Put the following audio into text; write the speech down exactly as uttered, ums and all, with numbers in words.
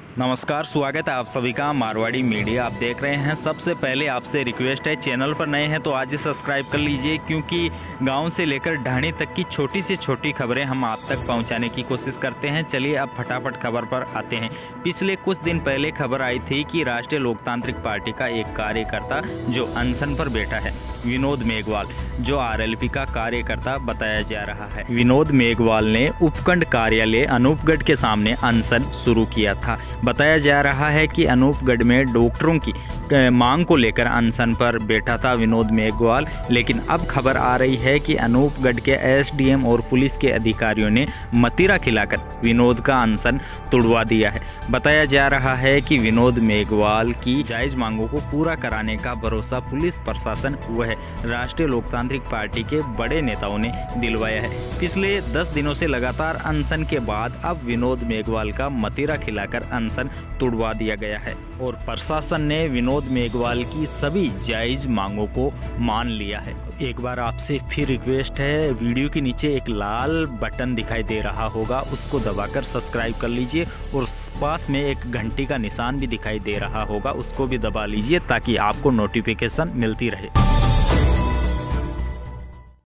नमस्कार, स्वागत है आप सभी का मारवाड़ी मीडिया। आप देख रहे हैं। सबसे पहले आपसे रिक्वेस्ट है, चैनल पर नए हैं तो आज ही सब्सक्राइब कर लीजिए, क्योंकि गांव से लेकर ढाणी तक की छोटी से छोटी खबरें हम आप तक पहुंचाने की कोशिश करते हैं। चलिए अब फटाफट खबर पर आते हैं। पिछले कुछ दिन पहले खबर आई थी कि राष्ट्रीय लोकतांत्रिक पार्टी का एक कार्यकर्ता जो अनशन पर बैठा है, विनोद मेघवाल, जो आरएलपी का कार्यकर्ता बताया जा रहा है। विनोद मेघवाल ने उपखंड कार्यालय अनूपगढ़ के सामने अनशन शुरू किया था। बताया जा रहा है कि अनूपगढ़ में डॉक्टरों की मांग को लेकर अनशन पर बैठा था विनोद मेघवाल, लेकिन अब खबर आ रही है कि अनूपगढ़ के एसडीएम और पुलिस के अधिकारियों ने मदिरा खिलाकर विनोद का अनशन तुड़वा दिया है। बताया जा रहा है कि विनोद मेघवाल की जायज मांगों को पूरा कराने का भरोसा पुलिस प्रशासन व राष्ट्रीय लोकतांत्रिक पार्टी के बड़े नेताओं ने दिलवाया है। पिछले दस दिनों से लगातार अनशन के बाद अब विनोद मेघवाल का मदिरा खिलाकर अनशन तुड़वा दिया गया है और प्रशासन ने विनोद मेघवाल की सभी जायज मांगों को मान लिया है। एक बार आपसे फिर रिक्वेस्ट है, वीडियो के नीचे एक लाल बटन दिखाई दे रहा होगा, उसको दबाकर सब्सक्राइब कर लीजिए और पास में एक घंटी का निशान भी दिखाई दे रहा होगा, उसको भी दबा लीजिए ताकि आपको नोटिफिकेशन मिलती रहे।